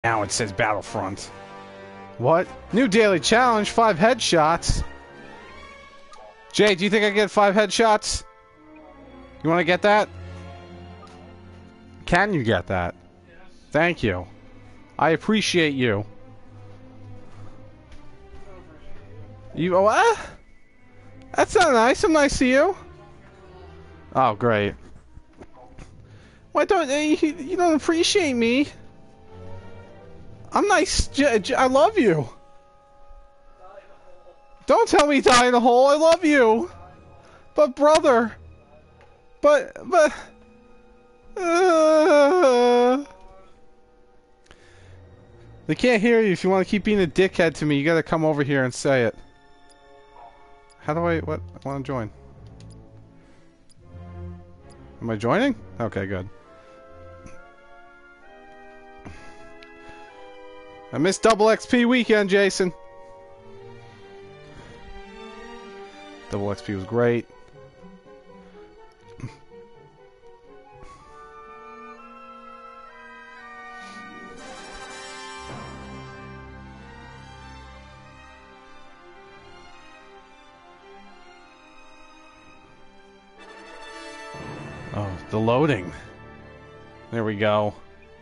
Now it says Battlefront. What? New daily challenge, 5 headshots. Jay, do you think I can get 5 headshots? You want to get that? Can you get that? Yes. Thank you. I appreciate you. You what? That's not nice. I'm nice to you. Oh, great. Why don't you don't appreciate me? I'm nice. I love you. Don't tell me die in a hole. I love you. But brother. But. They can't hear you. If you want to keep being a dickhead to me, you gotta come over here and say it. How do I want to join? Am I joining? Okay, good. I missed double XP weekend, Jason. Double XP was great. Oh, the loading. There we go.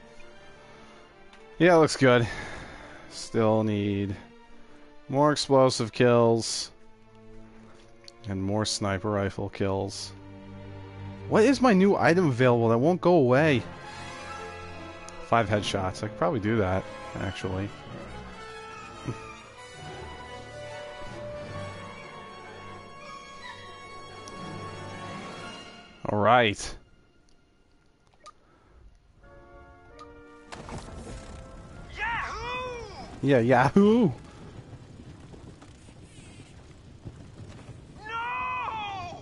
Yeah, it looks good. Still need more explosive kills and more sniper rifle kills. What is my new item available that won't go away? 5 headshots. I could probably do that, actually. All right. Yahoo! Yeah, Yahoo! No!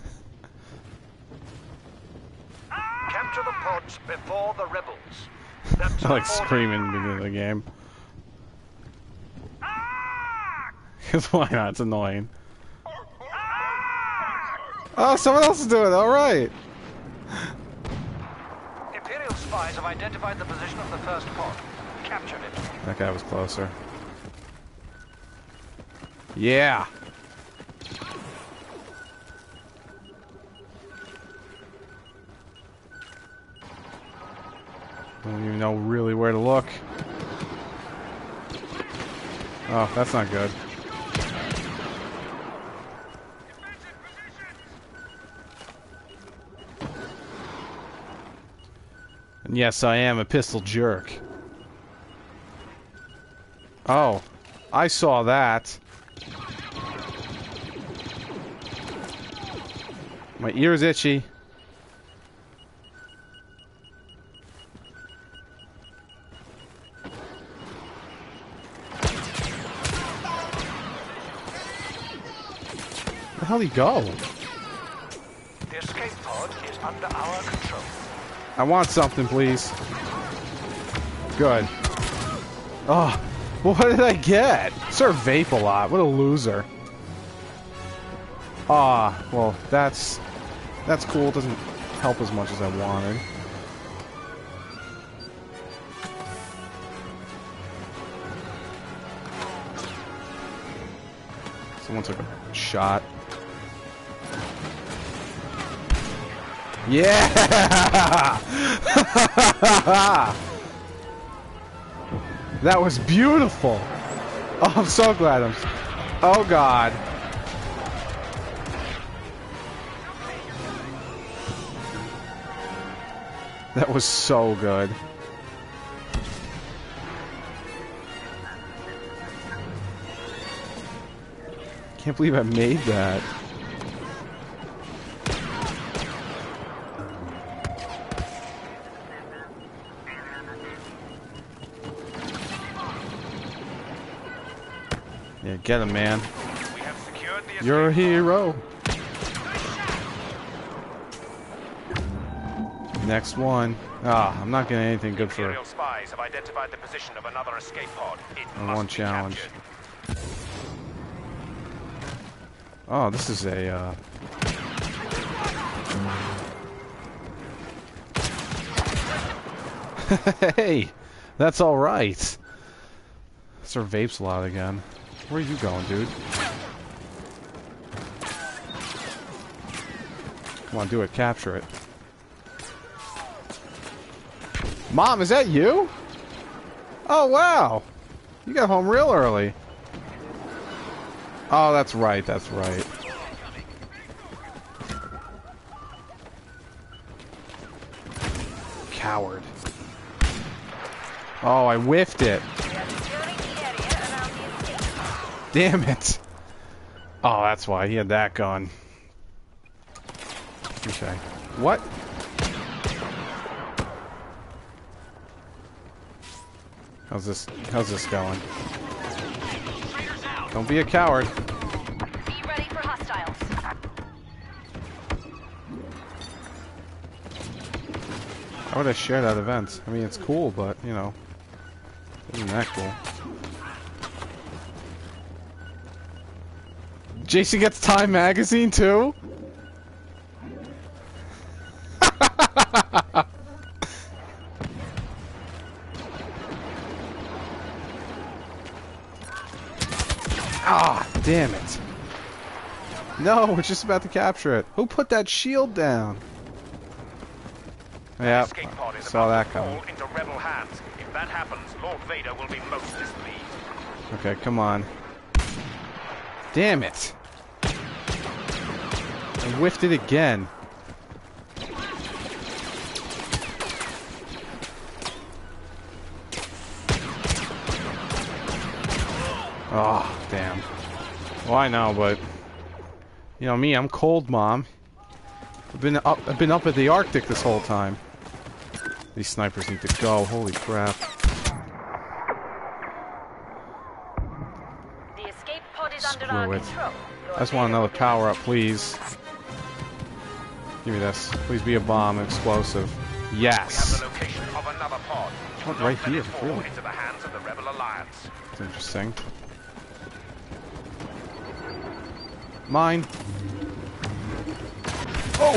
Capture the pods before the rebels. I like screaming in the beginning of the game. Because why not? It's annoying. Oh, someone else is doing it. All right. Imperial spies have identified the position of the first pod. Captured it. That guy was closer. Yeah. I don't even know really where to look. Oh, that's not good. And yes, I am a pistol jerk. Oh, I saw that. My ear's itchy. Where the hell did he go? The escape pod is under our control. I want something, please. Good. Oh, what did I get? Sir vape a lot. What a loser. Ah, well, that's cool. It doesn't help as much as I wanted. Someone took a shot. Yeah! That was beautiful. Oh, I'm so glad oh God. That was so good. Can't believe I made that. Yeah, get him, man. We have secured the You're a hero. Next one. Ah, I'm not getting anything good for Imperial spies have identified the position of another escape pod. It must one be challenge. captured. Oh, this is a Hey, That's alright. Sir vapes a lot again. Where are you going, dude? Come on, do it. Capture it. Mom, is that you? Oh, wow. You got home real early. Oh, that's right. That's right. Coward. Oh, I whiffed it. Damn it. Oh, that's why he had that gun. Okay. What? How's this going? Don't be a coward. Be ready for hostiles. Why would I share that event? I mean, it's cool, but, you know, isn't that cool? Jason gets Time Magazine, too? Ah, damn it. No, we're just about to capture it. Who put that shield down? Yeah, saw that coming. Into rebel hands. If that happens, Lord Vader will be most displeased. Okay, come on. Damn it. I whiffed it again. Oh, damn. Well, I know, but you know me, I'm cold, Mom. I've been up at the Arctic this whole time. These snipers need to go. Holy crap. The escape pod is under Screw our it. control. I just want another power up, please. Give me this. Please be a bomb, explosive. We have Yes. the location of another pod. Oh, Do right not let here, it fall really. into the hands of the Rebel Alliance. That's interesting. Mine. Oh!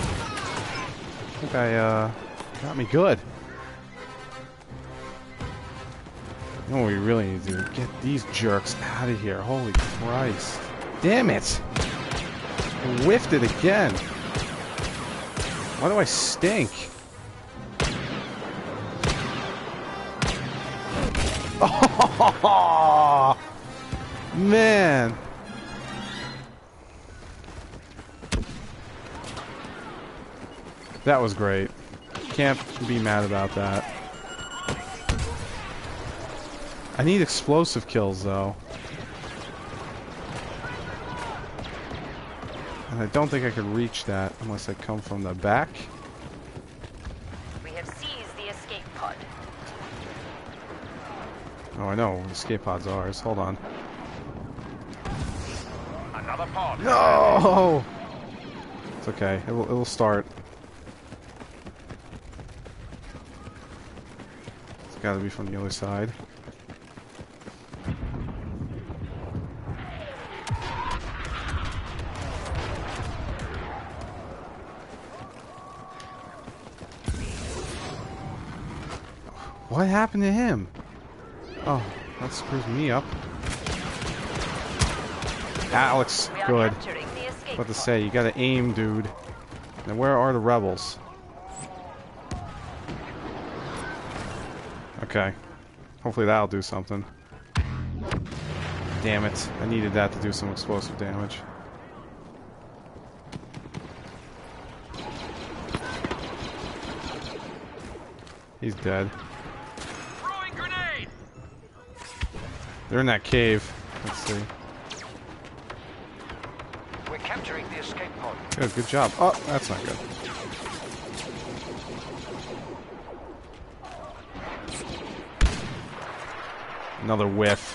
I think I, got me good. You know what we really need to do? Get these jerks out of here. Holy Christ. Damn it! I whiffed it again. Why do I stink? Oh, man. That was great. Can't be mad about that. I need explosive kills, though. And I don't think I could reach that unless I come from the back. We have seized the escape pod. Oh, I know. Escape pod's ours. Hold on. Another pod. No! It's okay. It'll start. It's gotta be from the other side. What happened to him? Oh, that screws me up. Alex, We are good. capturing the escape What to pod. say? You gotta aim, dude. Now, where are the rebels? Okay. Hopefully that'll do something. Damn it. I needed that to do some explosive damage. He's dead. Throwing grenade. They're in that cave. Let's see. We're capturing the escape pod. Good job. Oh, that's not good. Another whiff.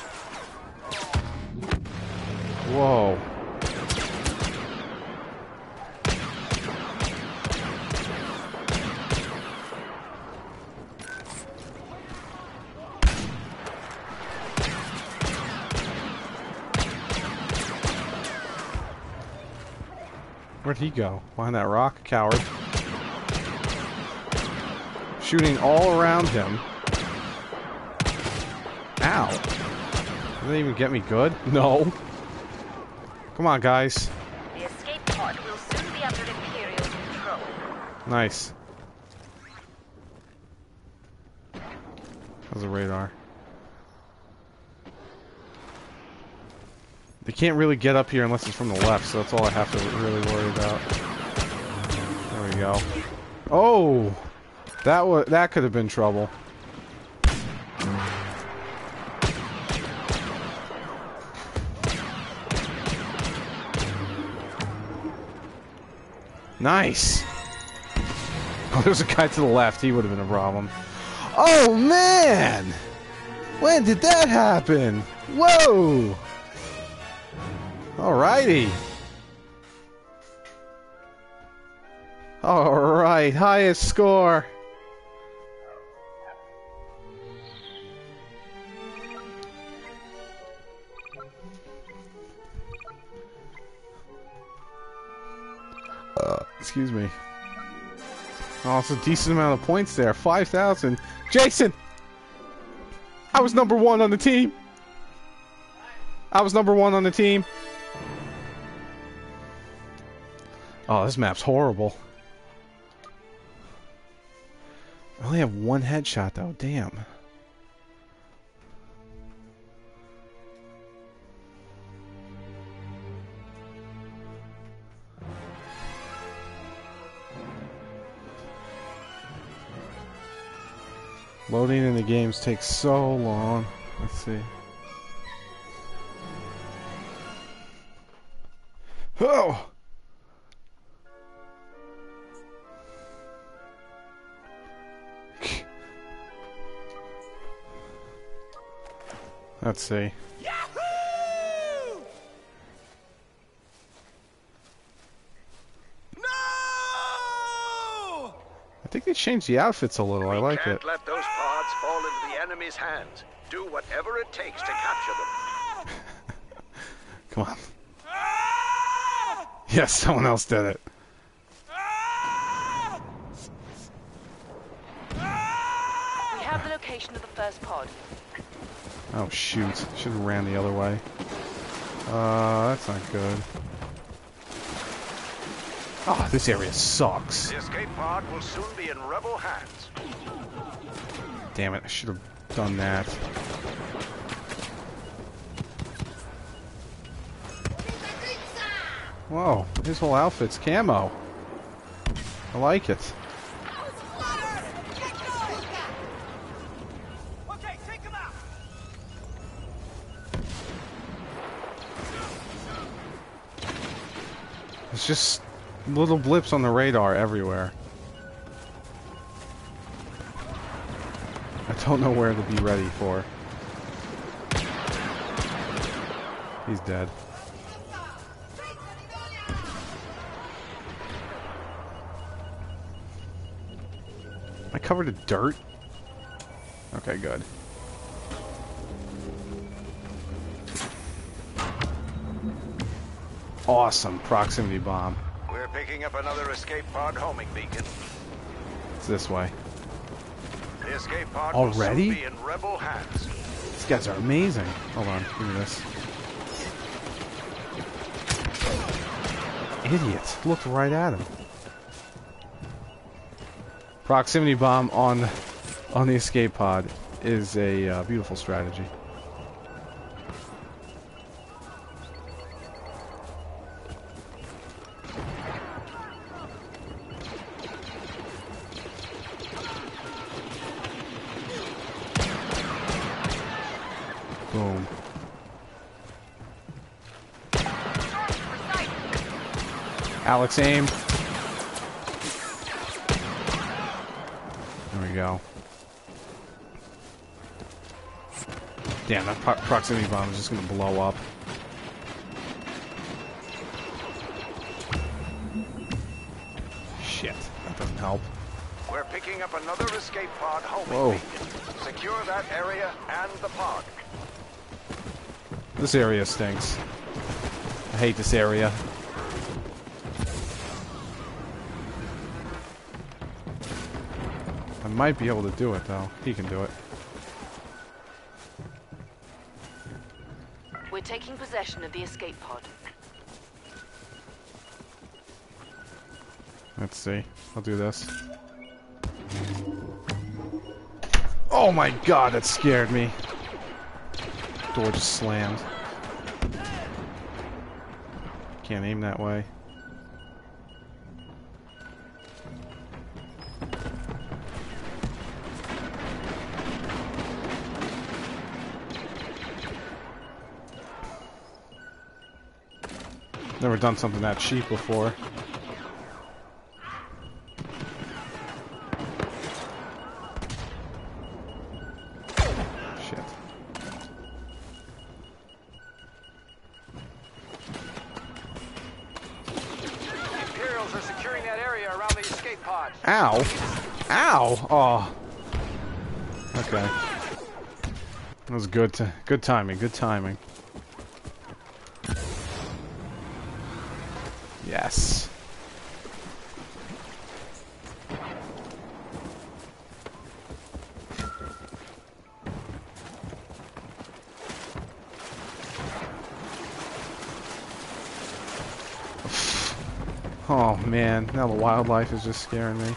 Whoa. Where'd he go? Behind that rock? Coward. Shooting all around him. How? Did they even get me good? No. Come on, guys. The escape pod will soon be under Imperial control. Nice. How's the radar? They can't really get up here unless it's from the left, so that's all I have to really worry about. There we go. Oh! That could have been trouble. Nice! Oh, there's a guy to the left. He would have been a problem. Oh, man! When did that happen? Whoa! Alrighty. Alright, highest score. Excuse me. Oh, it's a decent amount of points there. 5,000. Jason! I was number 1 on the team. I was number 1 on the team. Oh, this map's horrible. I only have 1 headshot, though. Damn. Loading in the games takes so long. Let's see. Oh! Let's see. Yahoo! No! I think they changed the outfits a little. I like it. Can't let those pods fall into the enemy's hands. Do whatever it takes to capture them. Come on. Yes, someone else did it. We have the location of the first pod. Oh shoot! Should have ran the other way. That's not good. Oh, this area sucks. The escape pod will soon be in rebel hands. Damn it! I should have done that. Whoa! His whole outfit's camo. I like it. Okay, take him out. It's just little blips on the radar everywhere. I don't know where to be ready for. He's dead. Am I covered in dirt? Okay, good. Awesome proximity bomb. We're picking up another escape pod homing beacon. It's this way. The escape pod Already? will soon be in rebel hands. These guys are amazing. Hold on, give me this. Idiot. Looked right at him. Proximity bomb on the escape pod is a beautiful strategy. Boom. Alex, aim. There we go. Damn, that proximity bomb is just gonna blow up. Shit, that doesn't help. We're picking up another escape pod homing Whoa. beacon. Secure that area and the pod. This area stinks. I hate this area. I might be able to do it, though. He can do it. We're taking possession of the escape pod. Let's see. I'll do this. Oh my god, that scared me. Door just slammed. Can't aim that way. Never done something that cheap before. Shit. The Imperials are securing that area around the escape pod. Ow! Ow! Oh. Okay. That was good. Good timing. Good timing. Yes. Oh man, now the wildlife is just scaring me.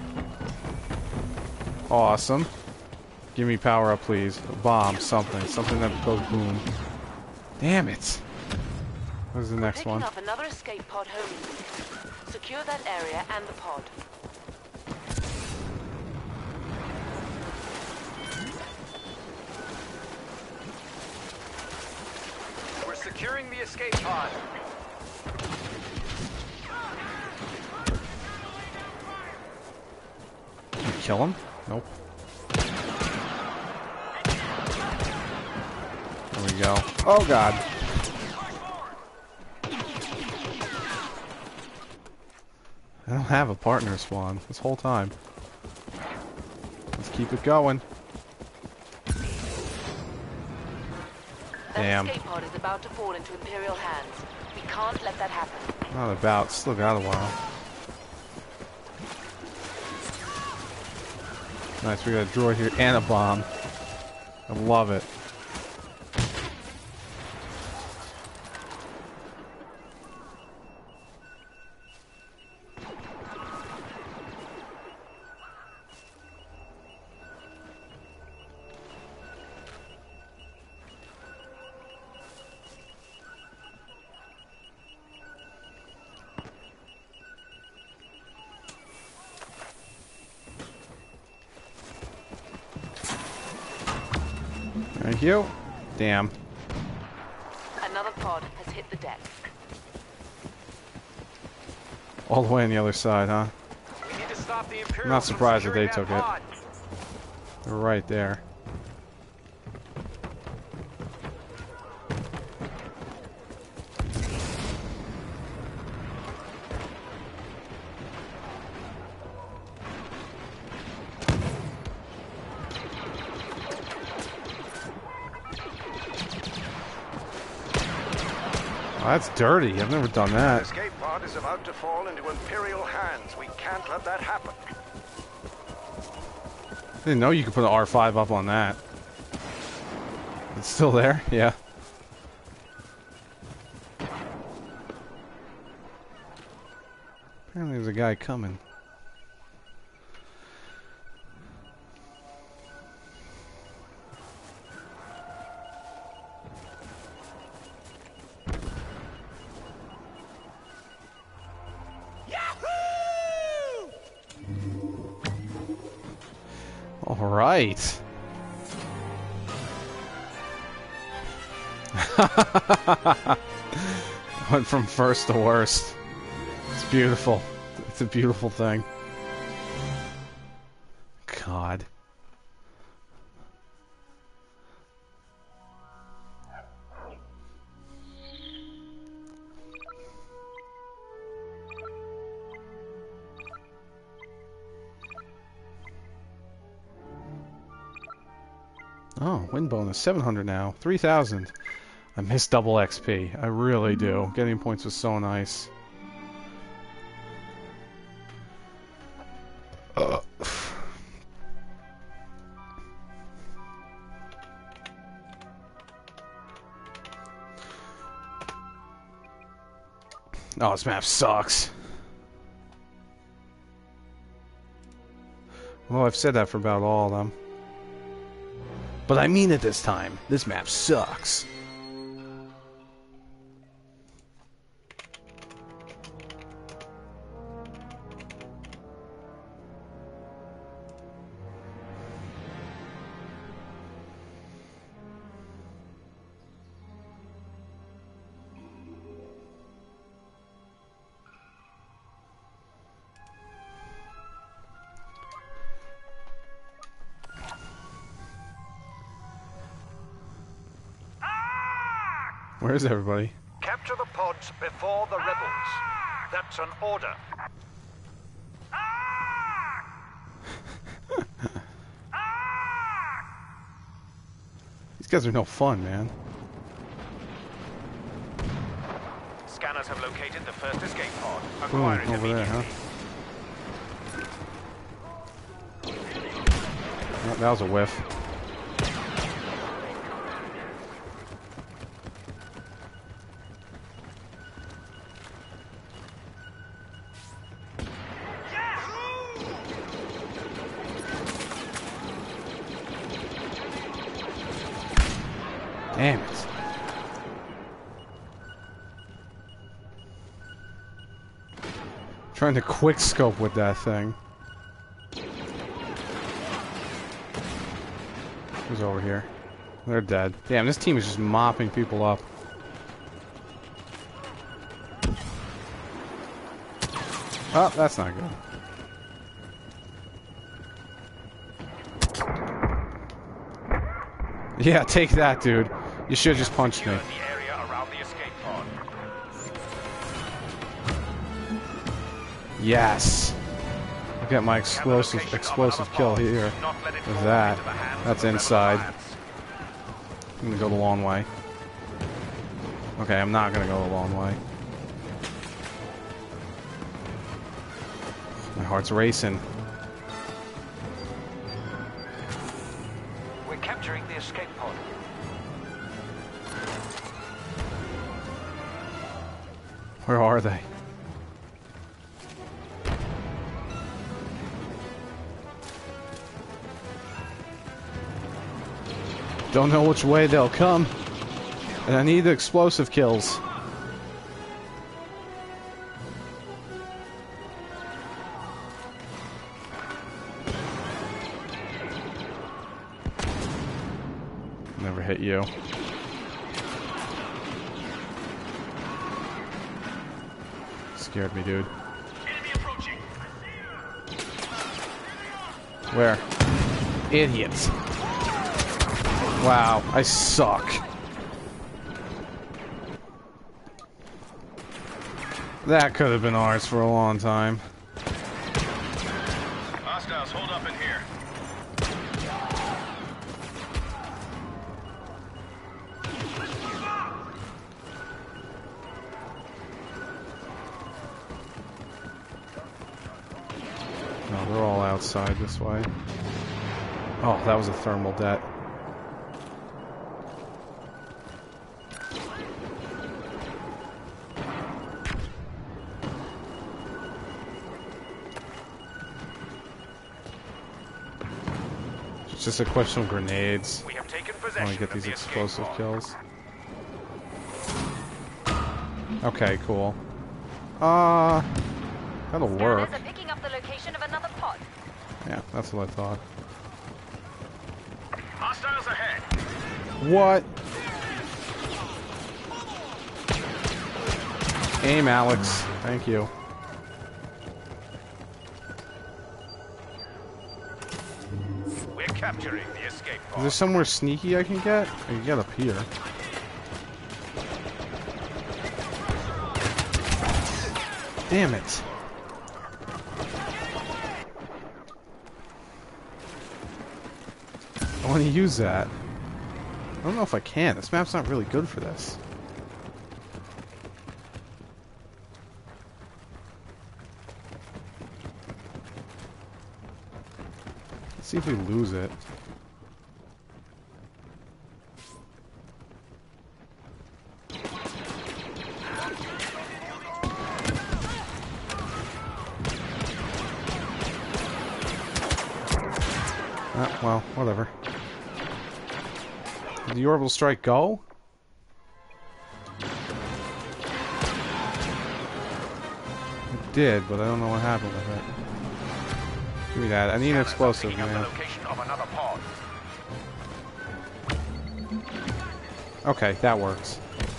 Awesome. Give me power up, please. A bomb, something. Something that goes boom. Damn it. Where's the next one? Picking up another escape pod home. Secure that area and the pod. We're securing the escape pod. Can I kill him? Nope. There we go. Oh god. I don't have a partner spawn this whole time. Let's keep it going. Damn. That escape pod is about to fall into Imperial hands. We can't let that happen. Not about. Still got a while. Nice, we got a droid here and a bomb. I love it. Thank you. Damn. Another pod has hit the deck. All the way on the other side, huh? We need to stop the Imperials. I'm not surprised that they from took securing it. that They're right there. Oh, that's dirty. I've never done The that. escape pod is about to fall into Imperial hands. We can't let that happen. Didn't know you could put an R5 up on that. It's still there? Yeah. Apparently there's a guy coming. All right. Went from first to worst. It's beautiful. It's a beautiful thing. God. Oh, win bonus 700 now. 3,000. I miss double XP. I really do. Getting points was so nice. Oh, this map sucks. Well, I've said that for about all of them. But I mean it this time. This map sucks. Where's everybody? Capture the pods before the rebels. That's an order. These guys are no fun, man. Scanners have located the first escape pod. Boom, Acquire it over there, huh? Oh, that was a whiff. Damn it. Trying to quick scope with that thing. Who's over here? They're dead. Damn, this team is just mopping people up. Oh, that's not good. Yeah, take that, dude. You should have just punched me. Secure the area around the escape pod. Yes. Look at my explosive kill here. With that. That's inside. I'm gonna go the long way. Okay, I'm not gonna go the long way. My heart's racing. We're capturing the escape pod. Where are they? Don't know which way they'll come. And I need the explosive kills. Never hit you. Scared me, dude. Where? Idiots. Wow, I suck. That could have been ours for a long time. Hostiles, hold up in here. No, they're all outside this way. Oh, that was a thermal det. It's just a question of grenades. We have taken I possession want to get of these the explosive escape pod. kills. Okay, cool. That'll work. Scanners are picking up the location of another pod. Yeah, that's what I thought. Hostiles ahead. What? Aim, Alex. Thank you. We're capturing the escape Is pod. there somewhere sneaky I can get? I can get up here. Damn it. I want to use that. I don't know if I can. This map's not really good for this. Let's see if we lose it. well, whatever. Did the orbital strike go? It did, but I don't know what happened with it. Give me that. I need an explosive, The man. location of another pod. Okay, that works.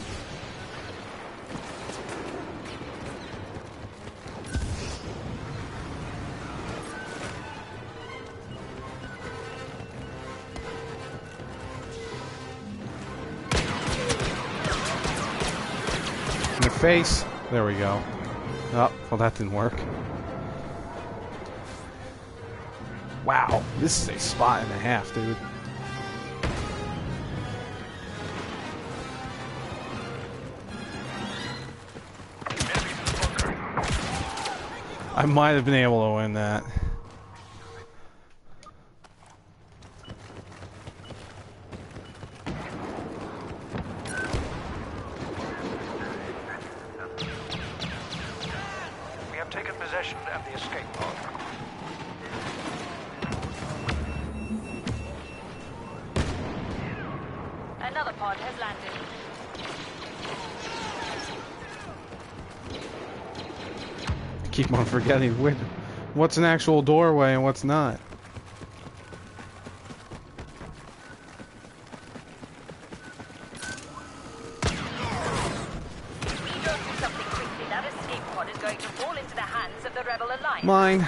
In the face. There we go. Oh, well that didn't work. Wow, this is a spot and a half, dude. I might have been able to win that. We have taken possession of the escape pod. Another pod has landed. I keep on forgetting what's an actual doorway and what's not. If we don't do something quickly, that escape pod is going to fall into the hands of the Rebel Alliance. Mine.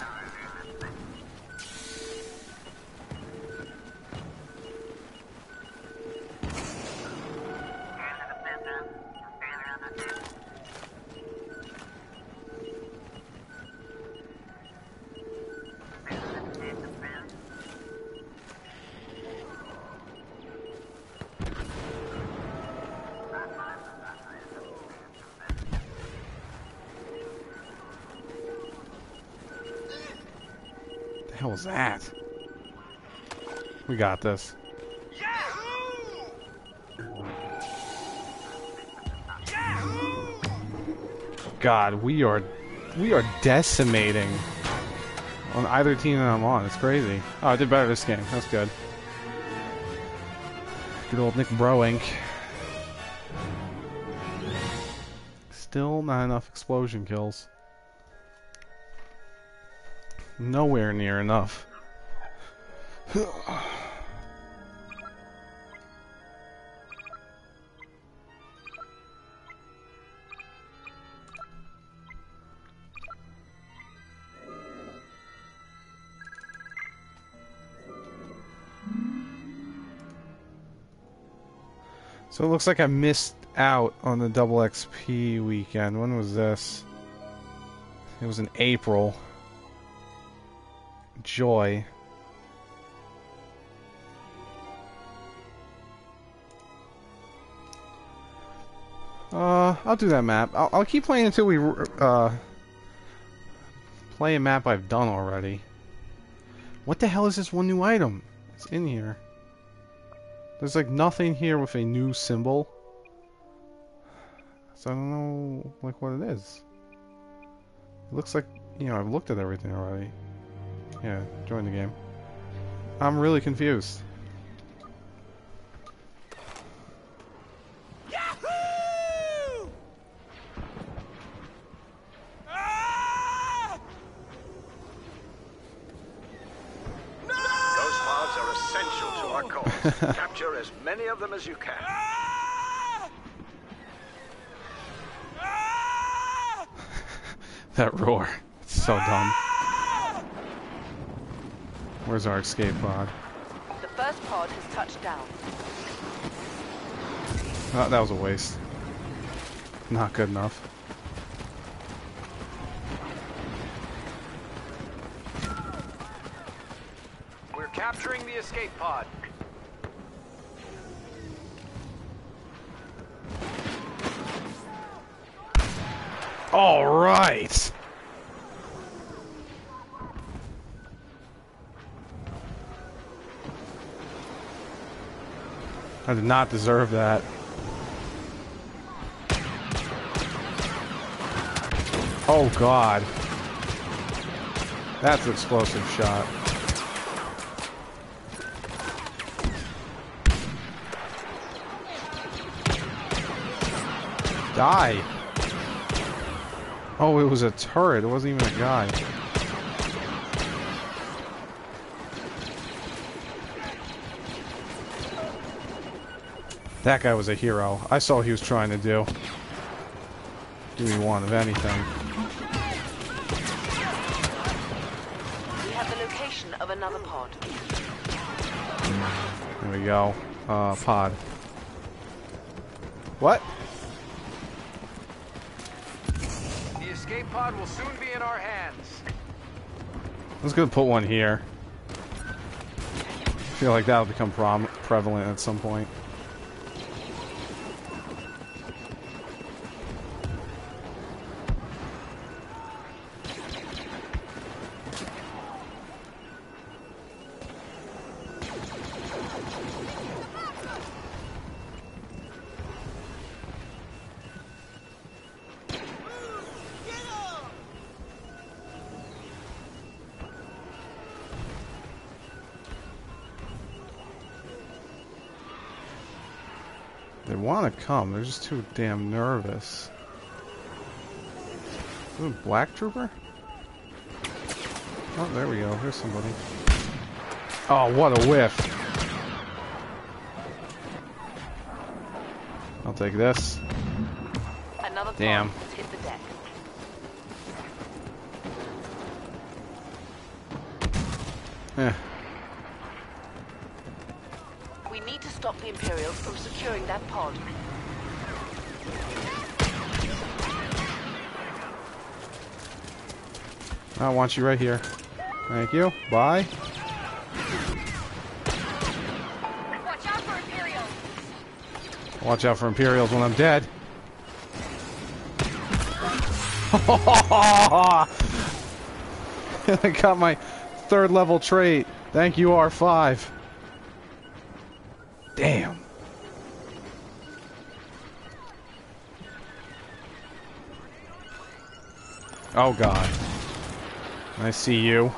The hell was that? We got this. God, we are decimating on either team that I'm on. It's crazy. Oh, I did better this game. That's good. Good old NicBroInc. Still not enough explosion kills. Nowhere near enough. So it looks like I missed out on the double XP weekend. When was this? It was in April. Joy. I'll do that map. I'll keep playing until we play a map I've done already. What the hell is this one new item? It's in here. There's like nothing here with a new symbol. So I don't know like what it is. It looks like, you know, I've looked at everything already. Yeah, join the game. I'm really confused. Yahoo! Ah! No! Those pods are essential to our cause. Capture as many of them as you can. Ah! Ah! That roar. It's so dumb. Where's our escape pod? The first pod has touched down. Oh, that was a waste. Not good enough. We're capturing the escape pod. All right. I did not deserve that. Oh God. That's an explosive shot. Die. Oh, it was a turret. It wasn't even a guy. That guy was a hero. I saw what he was trying to do. Give me one of anything. We have the location of another pod. There we go. Pod. What? The escape pod will soon be in our hands. I was gonna put one here. I feel like that'll become prevalent at some point. They want to come, they're just too damn nervous. Ooh, Black Trooper? Oh, there we go, there's somebody. Oh, what a whiff. I'll take this. Another Damn. pod has hit the deck. Eh. We need to stop the Imperials from securing that pod. I want you right here. Thank you. Bye. Watch out for Imperials! Watch out for Imperials when I'm dead. I got my 3rd level trait. Thank you, R5. Damn. Oh god. I see you.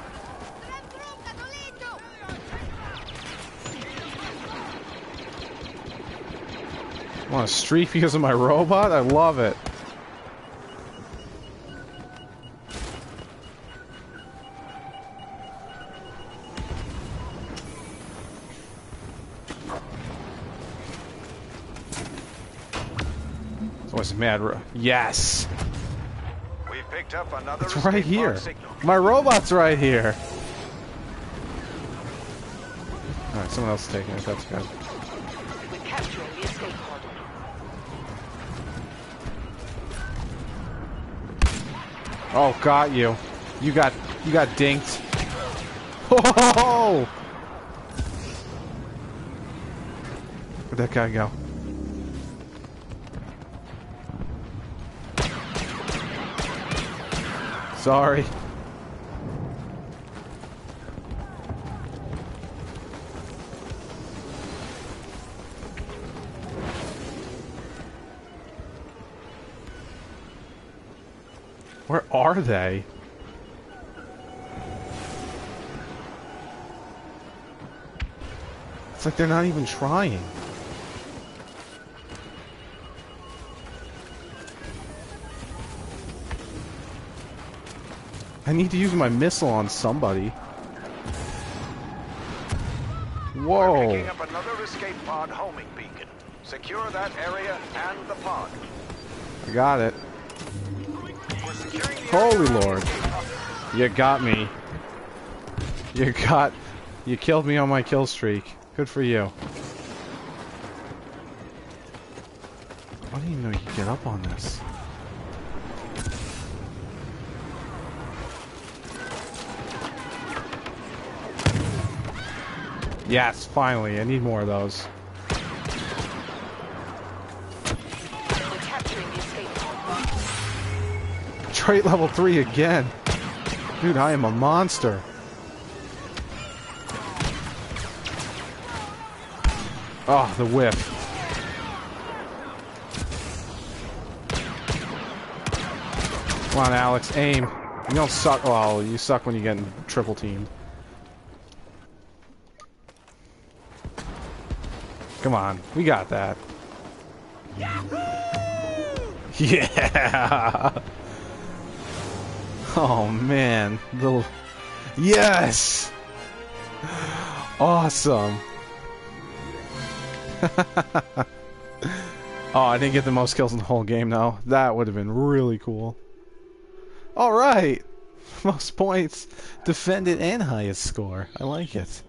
Want to streak because of my robot? I love it. What's mad? Yes. We picked up another It's right escape here. pod signal. My robot's right here. Alright, someone else is taking it. That's good. We're capturing the escape pod. Oh, got you. You got dinked. Oh! Where'd that guy go? Sorry. Where are they? It's like they're not even trying. I need to use my missile on somebody. We're Whoa. picking up another escape pod homing beacon. Secure that area and the pod. I got it. We're securing the Holy area. Lord. You got me. You killed me on my kill streak. Good for you. I didn't even know you could get up on this. Yes, finally. I need more of those. We're capturing the escape pod. Trait level 3 again. Dude, I am a monster. Oh, the whiff. Come on, Alex, aim. You don't suck. Well, you suck when you get triple teamed. Come on, we got that. Yeah! Oh man, little... Yes! Awesome! Oh, I didn't get the most kills in the whole game though. That would have been really cool. Alright! Most points defended and highest score. I like it.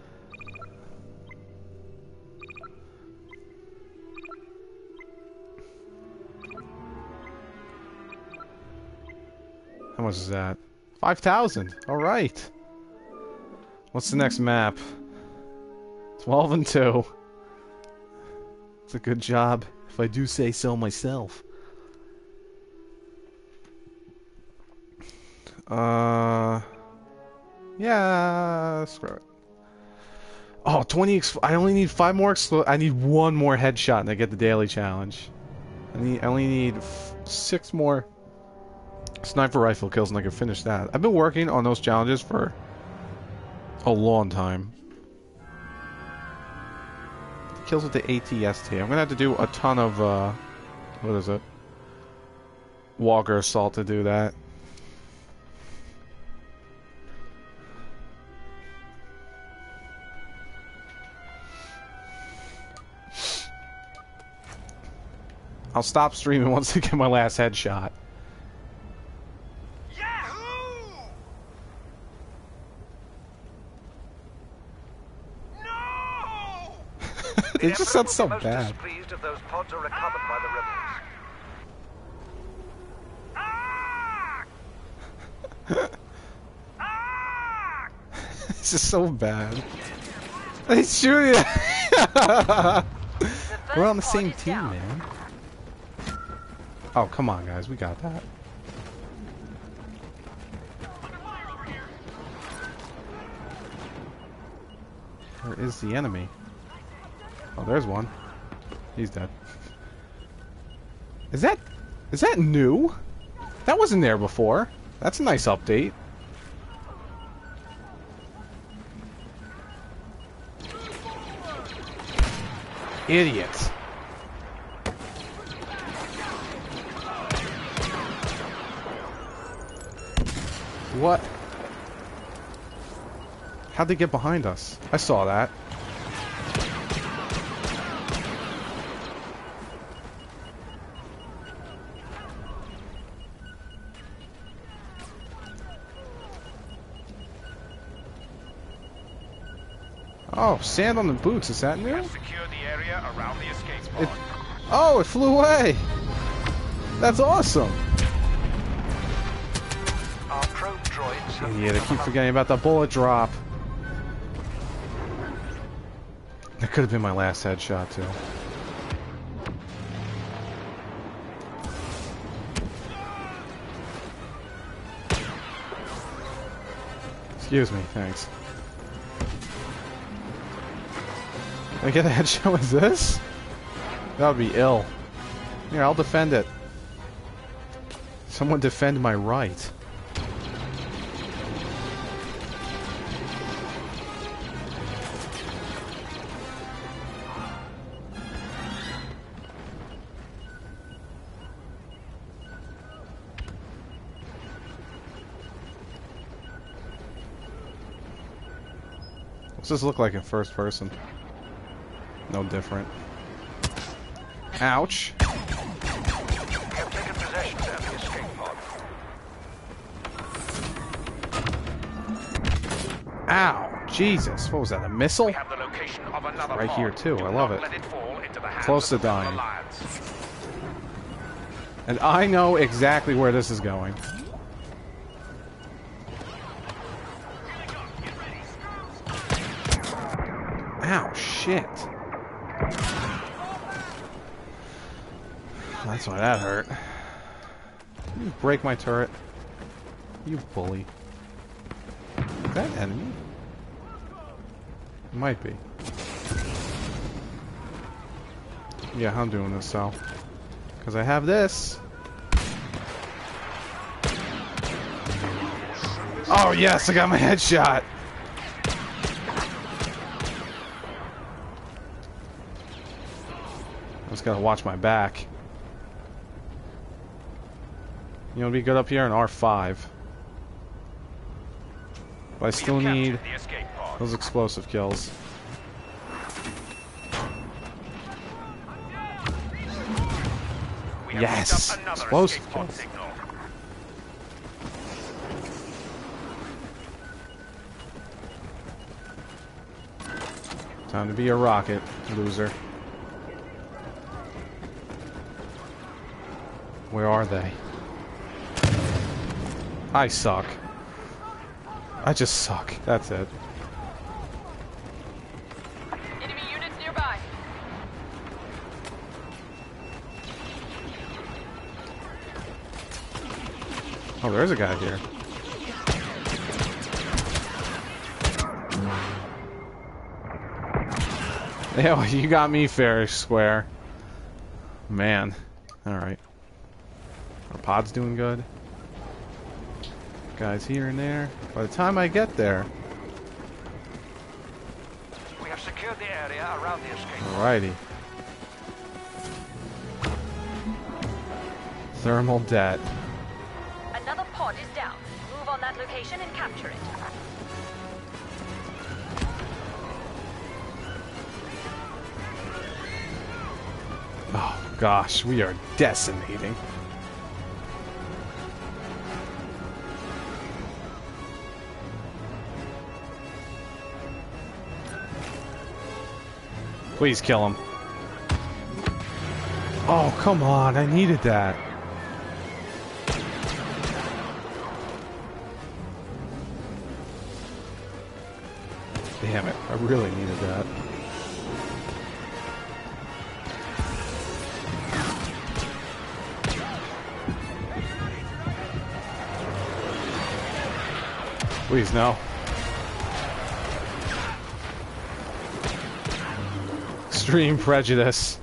How much is that? 5,000. Alright. What's the next map? 12 and 2. It's a good job, if I do say so myself. Yeah, screw it. Oh, 20 I only need 5 more I need 1 more headshot and I get the daily challenge. I only need 6 more sniper rifle kills and I can finish that. I've been working on those challenges for a long time. Kills with the ATST. I'm gonna have to do a ton of what is it? Walker assault to do that. I'll stop streaming once I get my last headshot. Yahoo! No! It just sounds so bad. Displeased if those pods are recovered by the rebels. Ah! Ah! This is so bad. He's shooting. We're on the same team, man. Oh, come on, guys. We got that. Where is the enemy? Oh, there's one. He's dead. Is that new? That wasn't there before. That's a nice update. Idiots. What? How'd they get behind us? I saw that. Oh, sand on the boots. Is that new? Secure the area around the escape pod. Oh, it flew away. That's awesome. Our probe droids. Idiot, I keep forgetting about the bullet drop. That could have been my last headshot, too. Excuse me, thanks. Can I get a headshot with this? That would be ill. Here, I'll defend it. Someone defend my right. What's this look like in first person? No different. Ouch. We have taken possession of the escape pod. Ow! Jesus, what was that, a missile? We have the location of another Right pod. here too, Do I love not it. let it fall into the hands Close to of the dying. Alliance. And I know exactly where this is going. Ow, shit. That's why that hurt. You break my turret. You bully. Is that enemy? It might be. Yeah, I'm doing this, so. Because I have this. Oh, yes, I got my headshot. I just gotta watch my back. You know, it'd be good up here in R5. But I still need The escape pod. those explosive kills. We have Yes! picked up another Explosive escape pod kills. signal. Time to be a rocket, loser. Where are they? I suck. I just suck. That's it. Enemy units nearby. Oh, there's a guy here. Yeah, you got me fair square. Man. Alright. Our pod's doing good. Guys here and there. By the time I get there. We have secured the area around the escape pod. Alrighty. Thermal debt. Another pod is down. Move on that location and capture it. Oh gosh, we are decimating. Please kill him. Oh, come on, I needed that. Damn it, I really needed that. Please, no. Extreme prejudice.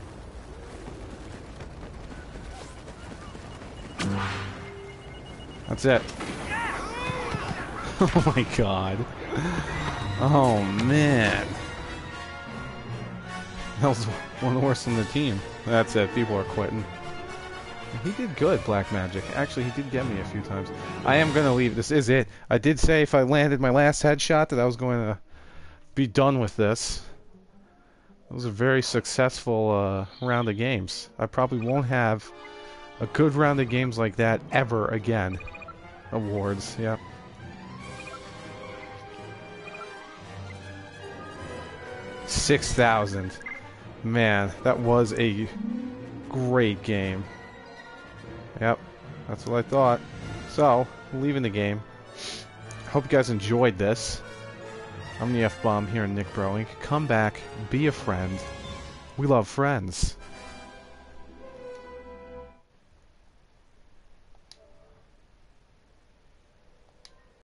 That's it. Oh my god. Oh man. That was one of the worst on the team. That's it. People are quitting. He did good, Black Magic. Actually, he did get me a few times. I am going to leave. This is it. I did say if I landed my last headshot that I was going to be done with this. It was a very successful round of games. I probably won't have a good round of games like that ever again. Awards, yep. $6,000. Man, that was a great game. Yep, that's what I thought. So, leaving the game. Hope you guys enjoyed this. I'm the F-Bomb here in NicBroInc. Come back, be a friend. We love friends.